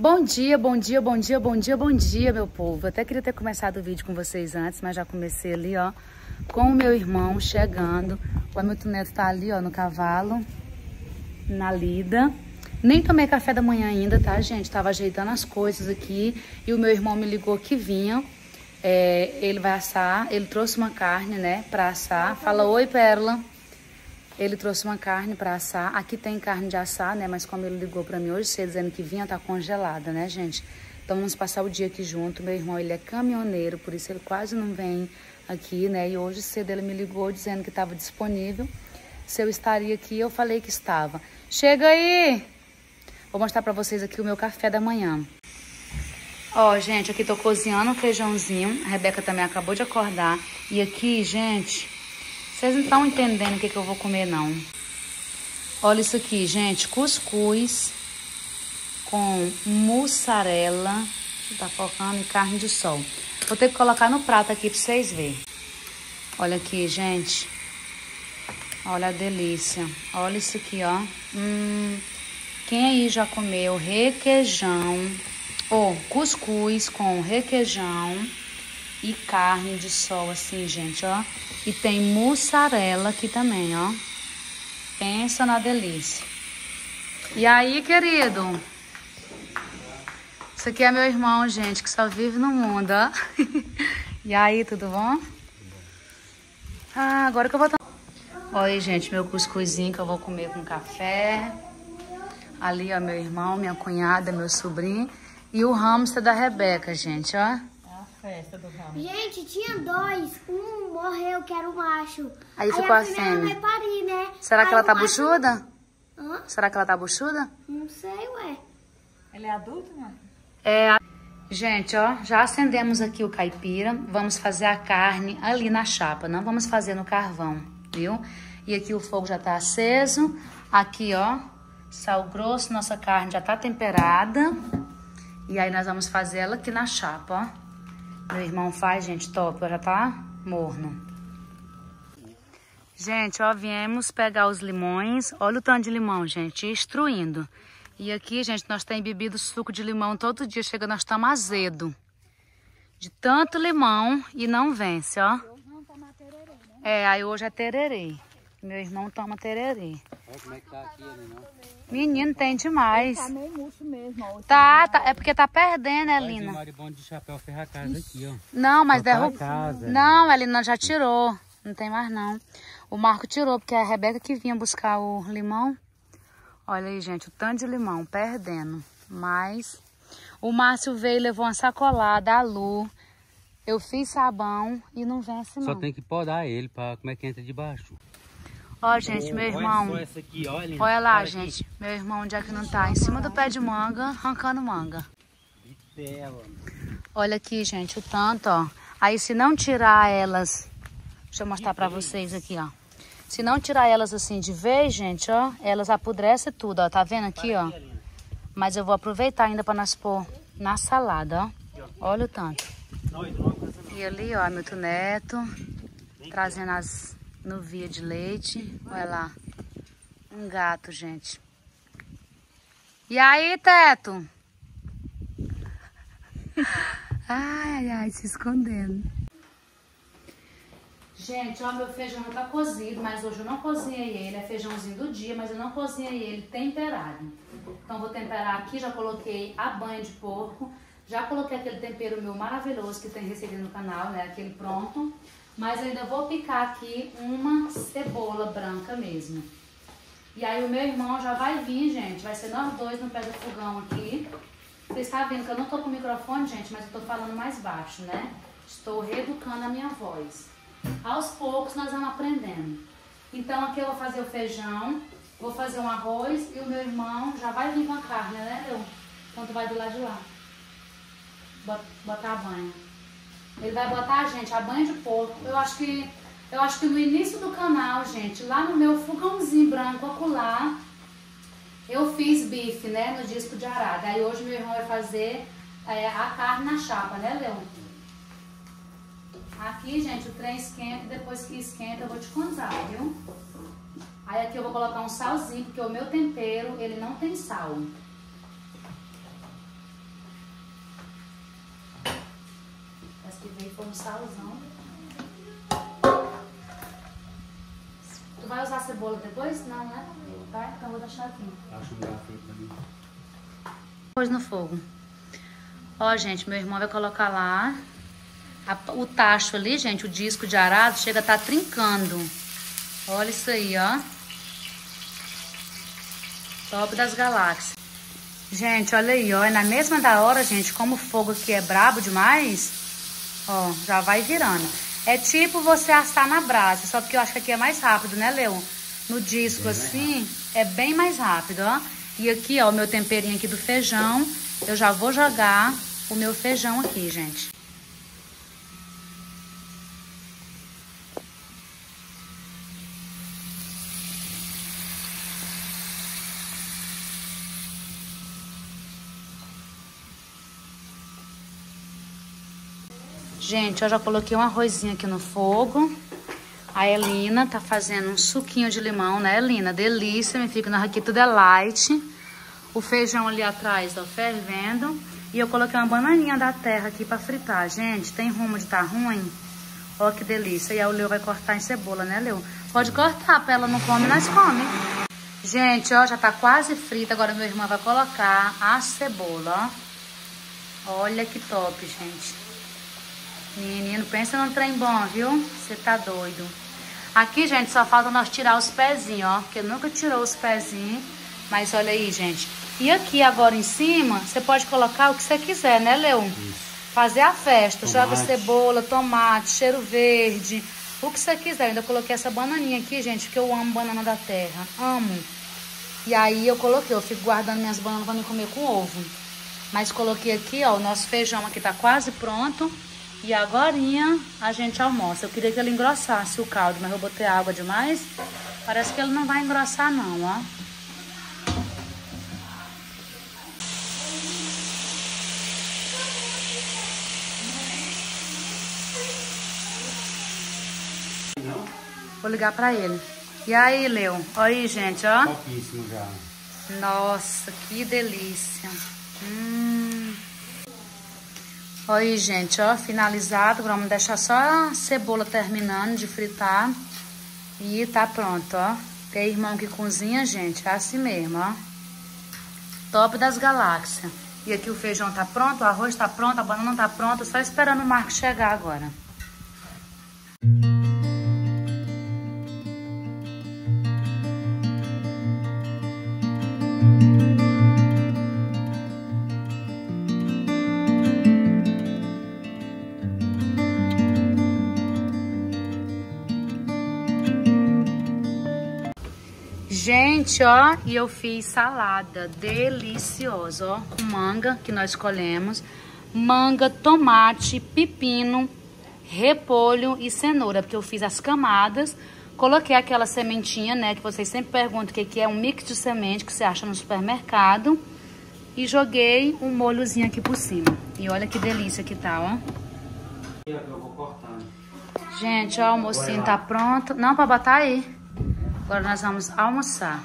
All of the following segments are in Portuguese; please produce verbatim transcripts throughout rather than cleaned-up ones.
Bom dia, bom dia, bom dia, bom dia, bom dia, meu povo. Eu até queria ter começado o vídeo com vocês antes, mas já comecei ali, ó, com o meu irmão chegando. O Hamilton Neto tá ali, ó, no cavalo, na lida. Nem tomei café da manhã ainda, tá, gente? Tava ajeitando as coisas aqui e o meu irmão me ligou que vinha. É, ele vai assar, ele trouxe uma carne, né, pra assar. Fala, oi, Pérola. Ele trouxe uma carne pra assar. Aqui tem carne de assar, né, mas como ele ligou pra mim hoje cedo, dizendo que vinha, tá congelada, né, gente? Então vamos passar o dia aqui junto. Meu irmão, ele é caminhoneiro, por isso ele quase não vem aqui, né? E hoje cedo ele me ligou dizendo que estava disponível. Se eu estaria aqui, eu falei que estava. Chega aí! Vou mostrar pra vocês aqui o meu café da manhã. Ó, gente, aqui tô cozinhando um feijãozinho. A Rebeca também acabou de acordar. E aqui, gente, vocês não estão entendendo o que, que eu vou comer, não. Olha isso aqui, gente. Cuscuz com mussarela. Tá focando em carne de sol. Vou ter que colocar no prato aqui pra vocês verem. Olha aqui, gente. Olha a delícia. Olha isso aqui, ó. Hum... Quem aí já comeu requeijão ou cuscuz com requeijão e carne de sol assim, gente, ó. E tem mussarela aqui também, ó. Pensa na delícia. E aí, querido? Isso aqui é meu irmão, gente, que só vive no mundo, ó. E aí, tudo bom? Ah, agora que eu vou... Olha aí, gente, meu cuscuzinho que eu vou comer com café. Ali, ó, meu irmão, minha cunhada, meu sobrinho. E o hamster da Rebeca, gente, ó. É a festa do hamster. Gente, tinha dois. Um morreu, que era o macho. Aí, Aí ficou a, a fêmea. Vai parir, né? Será Aí que ela tá macho... buchuda? Hã? Será que ela tá buchuda? Não sei, ué. Ele é adulto, né? É. Gente, ó, já acendemos aqui o caipira. Vamos fazer a carne ali na chapa. Não vamos fazer no carvão, viu? E aqui o fogo já tá aceso. Aqui, ó. Sal grosso, nossa carne já tá temperada. E aí nós vamos fazer ela aqui na chapa, ó. Meu irmão faz, gente, top, já tá morno. Gente, ó, viemos pegar os limões. Olha o tanto de limão, gente, instruindo. E aqui, gente, nós temos bebido suco de limão todo dia. Chega, nós estamos azedo. De tanto limão e não vence, ó. É, aí hoje é tererê. Meu irmão toma tererê. Olha como é que tá aqui, né? Menino, tem demais. Tá meio murcho mesmo. Ó, tá, tá, é porque tá perdendo, né, Lina? Tem maribondo de chapéu ferra a casa aqui, ó. Não, mas derrubou. Casa, não, a Lina já tirou. Não tem mais, não. O Marco tirou, porque é a Rebeca que vinha buscar o limão. Olha aí, gente, o tanto de limão, perdendo. Mas o Márcio veio e levou uma sacolada, a Lu. Eu fiz sabão e não vence, não. Só tem que podar ele, pra como é que entra debaixo. Ó, gente, meu irmão, olha, essa aqui, olha, olha lá, olha gente, meu irmão, onde é que não tá? Em cima do pé de manga, arrancando manga. Olha aqui, gente, o tanto, ó. Aí, se não tirar elas, deixa eu mostrar pra vocês aqui, ó. Se não tirar elas assim de vez, gente, ó, elas apodrecem tudo, ó. Tá vendo aqui, ó? Mas eu vou aproveitar ainda pra nós pôr na salada, ó. Olha o tanto. E ali, ó, Hamilton Neto, trazendo as... no via de leite. Olha lá. Um gato, gente. E aí, Teto? Ai, ai, se escondendo. Gente, ó, meu feijão tá cozido, mas hoje eu não cozinhei ele. É feijãozinho do dia, mas eu não cozinhei ele temperado. Então vou temperar aqui, já coloquei a banha de porco. Já coloquei aquele tempero meu maravilhoso que tem recebido no canal, né? Aquele pronto. Mas eu ainda vou picar aqui uma cebola branca mesmo. E aí o meu irmão já vai vir, gente. Vai ser nós dois no pé do fogão aqui. Vocês estão vendo que eu não tô com o microfone, gente, mas eu tô falando mais baixo, né? Estou reeducando a minha voz. Aos poucos nós vamos aprendendo. Então aqui eu vou fazer o feijão, vou fazer um arroz e o meu irmão já vai vir com a carne, né, Leo? Então tu vai do lado de lá. Botar a banha. Ele vai botar, gente, a banha de porco. Eu acho que eu acho que no início do canal, gente, lá no meu fogãozinho branco acolá, eu fiz bife, né, no disco de arada. Aí hoje meu irmão vai fazer é, a carne na chapa, né, Leon? Aqui, gente, o trem esquenta e depois que esquenta eu vou te contar, viu? Aí aqui eu vou colocar um salzinho, porque o meu tempero, ele não tem sal. Essa que veio foi um salzão. Tu vai usar a cebola depois? Não, né? Vai? Então eu vou deixar aqui. Acho um garfo pra mim. Pôs no fogo. Ó, gente, meu irmão vai colocar lá. A, o tacho ali, gente, o disco de arado, chega a estar tá trincando. Olha isso aí, ó. Top das galáxias. Gente, olha aí, ó. É na mesma da hora, gente, como o fogo aqui é brabo demais, ó, já vai virando. É tipo você assar na brasa, só que eu acho que aqui é mais rápido, né, Leon? No disco, assim, é bem mais rápido, ó. E aqui, ó, o meu temperinho aqui do feijão. Eu já vou jogar o meu feijão aqui, gente. Gente, eu já coloquei um arrozinho aqui no fogo. A Elina tá fazendo um suquinho de limão, né, Elina? Delícia, me fica aqui tudo é light. O feijão ali atrás, ó, fervendo. E eu coloquei uma bananinha da terra aqui pra fritar. Gente, tem rumo de tá ruim? Ó, que delícia. E aí o Leo vai cortar em cebola, né, Leo? Pode cortar, pra ela não come, nós come. Gente, ó, já tá quase frita. Agora meu irmão vai colocar a cebola, ó. Olha que top, gente. Menino, pensa num trem bom, viu? Você tá doido. Aqui, gente, só falta nós tirar os pezinhos, ó. Porque nunca tirou os pezinhos. Mas olha aí, gente. E aqui agora em cima, você pode colocar o que você quiser, né, Leon? Isso. Fazer a festa. Tomate. Joga cebola, tomate, cheiro verde. O que você quiser. Eu ainda coloquei essa bananinha aqui, gente, porque eu amo banana da terra. Amo. E aí eu coloquei, eu fico guardando minhas bananas pra me comer com ovo. Mas coloquei aqui, ó, o nosso feijão aqui tá quase pronto. E agorinha a gente almoça. Eu queria que ele engrossasse o caldo, mas eu botei água demais. Parece que ele não vai engrossar não, ó. Vou ligar pra ele. E aí, Leo? Olha aí, gente, ó. Topíssimo já. Nossa, que delícia. Hum... Olha aí, gente, ó, finalizado. Agora vamos deixar só a cebola terminando de fritar. E tá pronto, ó. Tem irmão que cozinha, gente, é assim mesmo, ó. Top das galáxias. E aqui o feijão tá pronto, o arroz tá pronto, a banana tá pronta. Só esperando o Marcos chegar agora. Gente, ó, e eu fiz salada deliciosa, ó, com manga, que nós escolhemos, manga, tomate, pepino, repolho e cenoura, porque eu fiz as camadas, coloquei aquela sementinha, né, que vocês sempre perguntam o que, que é, um mix de semente que você acha no supermercado, e joguei um molhozinho aqui por cima. E olha que delícia que tá, ó. Eu vou cortando. Gente, ó, o almocinho tá pronto. Não, pra botar aí. Agora nós vamos almoçar.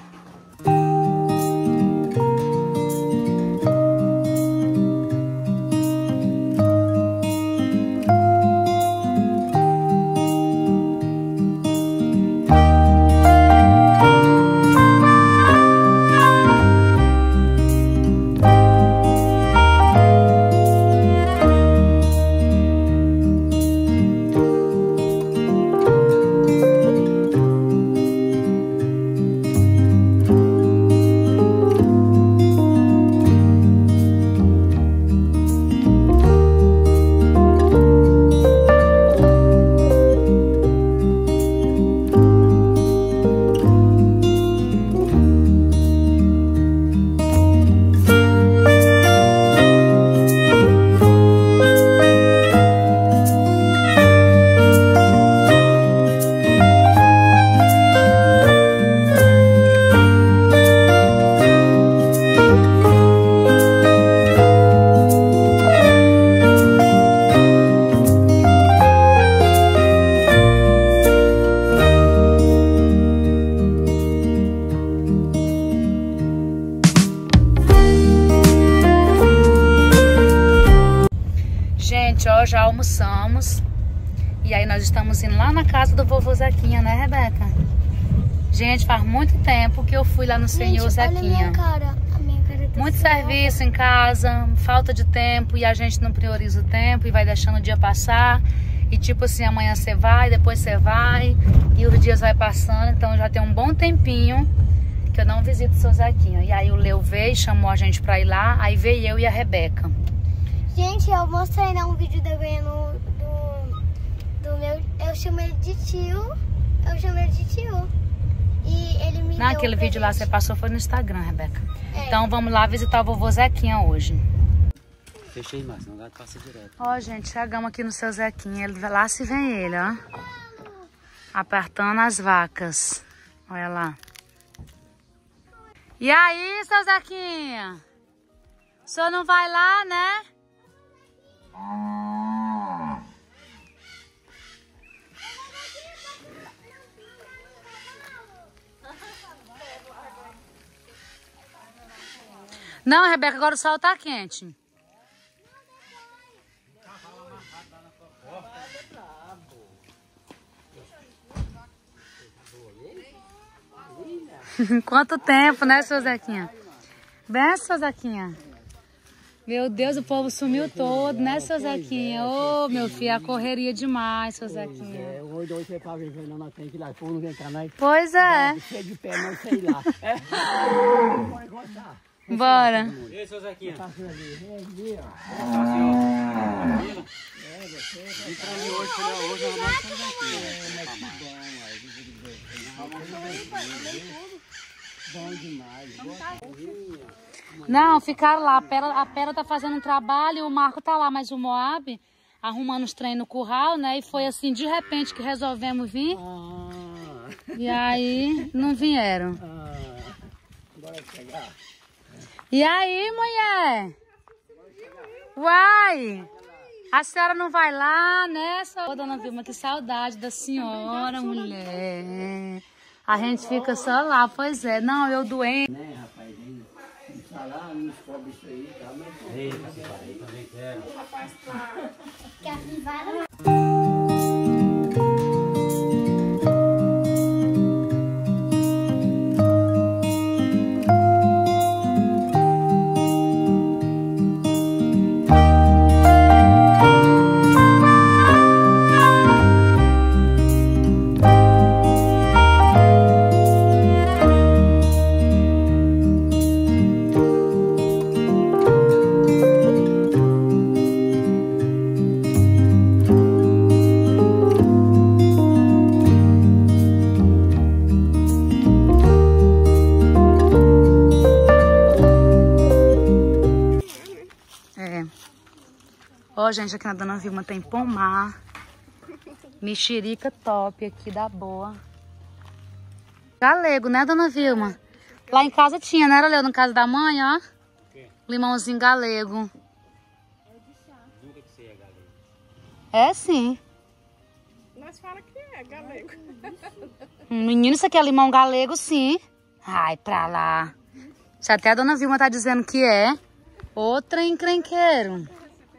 ó, já almoçamos. E aí nós estamos indo lá na casa do vovô Zequinha, né, Rebeca? Gente, faz muito tempo que eu fui lá no senhor Gente, olha a Zequinha. minha cara. A minha cara tá Muito assim, serviço em casa, falta de tempo e a gente não prioriza o tempo e vai deixando o dia passar. E tipo assim, amanhã você vai, depois você vai e os dias vai passando. Então já tem um bom tempinho que eu não visito o seu Zequinha. E aí o Leo veio, chamou a gente pra ir lá, aí veio eu e a Rebeca. Gente, eu mostrei né, um vídeo da ganhando do, do meu... Eu chamei ele de tio. Eu chamei ele de tio. E ele me Naquele deu um vídeo lá presente. você passou foi no Instagram, Rebeca. É. Então vamos lá visitar o vovô Zequinha hoje. Fechei mais, senão o gato passa direto. Ó, gente, chegamos aqui no seu Zequinha. Ele, lá se vem ele, ó. Apertando as vacas. Olha lá. E aí, seu Zequinha? O senhor não vai lá, né? Não, Rebeca, agora o sol tá quente. Quanto tempo, né, seu Zequinha? Bem, seu Zequinha? Meu Deus, o povo sumiu todo, né, seu Zequinha? Ô, oh, meu filho, a correria demais, seu Zequinha. É, hoje hoje você tá vivendo, nós temos que ir lá, por não vem cá, nós... Pois é. Cheio de pé, nós sei lá. É. Pode gostar. Bora. E aí, seu Zequinha? Tá assim ali, vem ali, ó. Tá assim, ó. Tranquilo? Vim pra mim hoje, falei, hoje eu vou mais seu Zequinha. Bom demais. Não, ficaram lá. A Pera, a Pera tá fazendo um trabalho, o Marco tá lá, mas o Moab arrumando os trem no curral, né? E foi assim, de repente, que resolvemos vir. Ah, E aí, não vieram. ah, bora chegar. E aí, mulher? Uai! A senhora não vai lá, né? Ô, dona Vilma, que saudade da senhora, mulher. A gente fica só lá, pois é. Não, eu doente. Né, rapaz? Não está lá, não descobre isso aí, tá? Mas... Eita, eu também quero. Que a privada... Ó, gente, aqui na Dona Vilma tem pomar, mexerica top aqui da boa. Galego, né, Dona Vilma? Lá em casa tinha, né, Leo? No caso da mãe, ó. Limãozinho galego. Nunca que você é galego. É sim. Nós fala que é galego. Menino, isso aqui é limão galego, sim. Ai, pra lá. Se até a Dona Vilma tá dizendo que é. Outra encrenqueiro.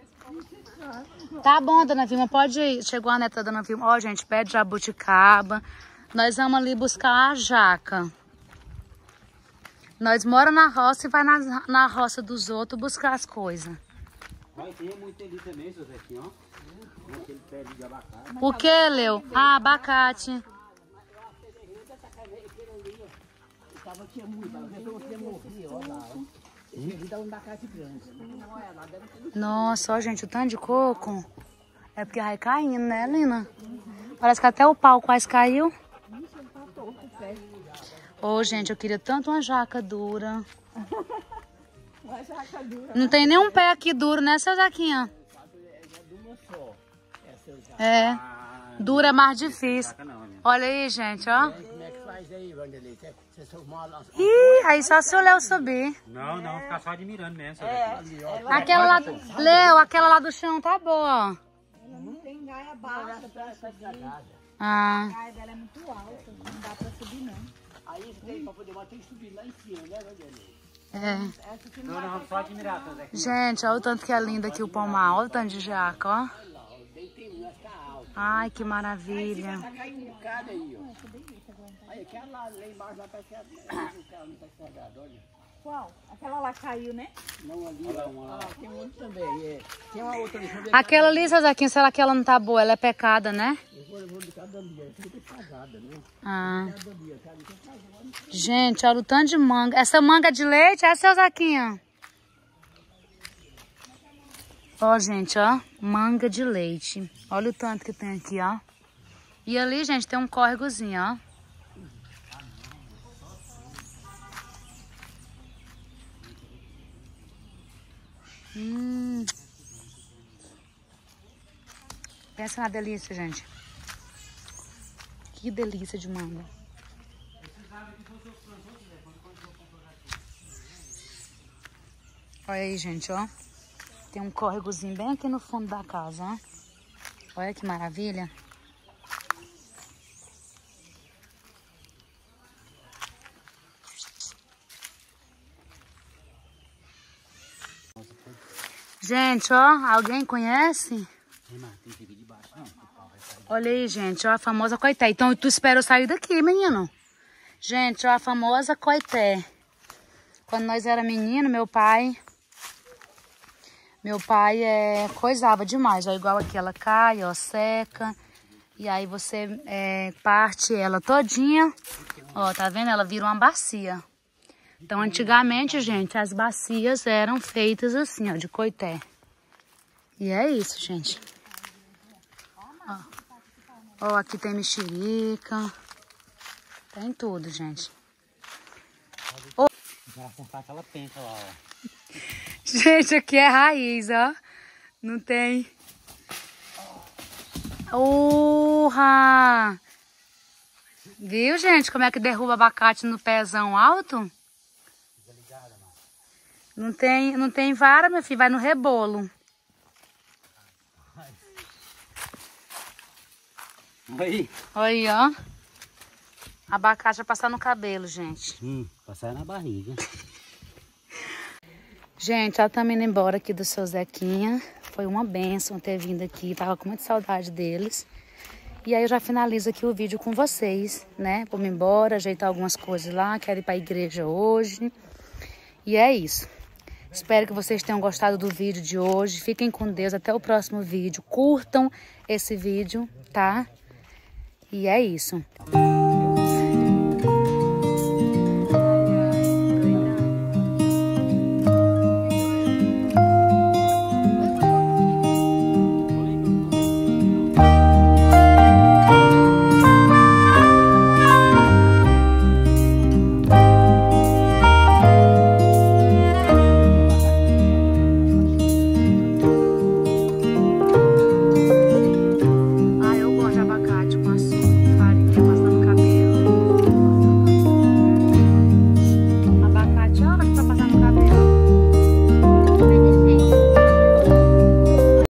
Tá bom, Dona Vilma, pode ir. Chegou a neta da Dona Vilma. Ó, gente, pé de jabuticaba. Nós vamos ali buscar a jaca. Nós moramos na roça e vai na, na roça dos outros buscar as coisas. Vai ter muito ali também, seu Zequinha, ó. Aquele pé de abacate. O que, Leo? Ah, abacate. Tava tinha muito, a pessoa tinha morrido, ó lá, ó. Esse aqui dá um abacate grande. Nossa, ó, gente, o tanto de coco. É porque vai caindo, né, Lina? Parece que até o pau quase caiu. Ô, oh, gente, eu queria tanto uma jaca dura. Uma jaca dura. Não tem nenhum pé aqui duro, né, seu Zequinha? É. Dura é mais difícil. Olha aí, gente, ó. Como é que faz aí, Vanderlei? Você só mala... Ih, aí só se o Léo subir. Não, não, ficar só admirando mesmo, seu Zequinha. Aquela lá... Léo, aquela lá do chão tá boa. Ela não tem gaia baixa pra subir. Ah. A gaia dela é muito alta, não dá pra subir não. Aí você tem pra poder bater e subir lá em cima, né, Vanderlei? É. Então nós vamos só admirar todas aqui. Gente, olha o tanto que é lindo aqui o pomar. Olha o tanto de jaca, ó. Ai, que maravilha. Tá caindo um bocado aí, ó. Aí, aquela lá, lá embaixo, lá parece que é- o carro não tá estragado, olha. Qual? Aquela lá caiu, né? Não, ali, ó. Ah, tem um outro também. É. Tem uma outra ali. deixa eu ver. Aquela ali, seu Zequinha, será que ela não tá boa? Ela é pecada, né? Eu vou, eu vou de cada ali, essa aqui tá casada, né? Ah. Cada ali, ó, cada ali tá casada. Gente, olha o tanto de manga. Essa manga de leite é, seu Zequinha? Ó, gente, ó. Manga de leite. Olha o tanto que tem aqui, ó. E ali, gente, tem um córregozinho, ó. Hum. Pensa na delícia, gente. Que delícia de manga. Olha aí, gente, ó. Tem um córregozinho bem aqui no fundo da casa, ó. Olha que maravilha. Gente, ó, alguém conhece? Olha aí, gente, ó, a famosa coité. Então, tu espera eu sair daqui, menino. Gente, ó, a famosa coité. Quando nós era menino, meu pai... Meu pai é, coisava demais, ó, igual aqui ela cai, ó, seca. E aí você é, parte ela todinha. Ó, tá vendo? Ela vira uma bacia. Então, antigamente, gente, as bacias eram feitas assim, ó, de coité. E é isso, gente. Ó, ó, aqui tem mexerica. Tem tudo, gente. Ó. Vai comprar aquela penca lá, ó. Gente, aqui é raiz, ó. Não tem... Urra! Viu, gente, como é que derruba abacate no pezão alto? Não tem, não tem vara, meu filho, vai no rebolo. Aí. Aí, ó. Abacate vai passar no cabelo, gente. Hum, passar na barriga. Gente, já estamos indo embora aqui do seu Zequinha. Foi uma bênção ter vindo aqui. Tava com muita saudade deles. E aí eu já finalizo aqui o vídeo com vocês, né? Vou me embora, ajeitar algumas coisas lá. Quero ir para a igreja hoje. E é isso. Espero que vocês tenham gostado do vídeo de hoje. Fiquem com Deus. Até o próximo vídeo. Curtam esse vídeo, tá? E é isso.